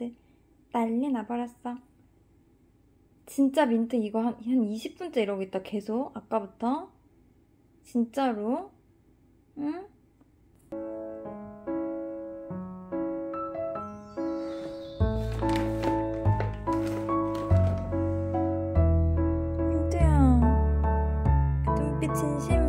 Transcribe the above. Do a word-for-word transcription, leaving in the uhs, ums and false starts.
민트 난리 나버렸어. 진짜 민트 이거 한, 한 이십 분째 이러고 있다 계속 아까부터. 진짜로? 응? 민트야, 눈빛 진심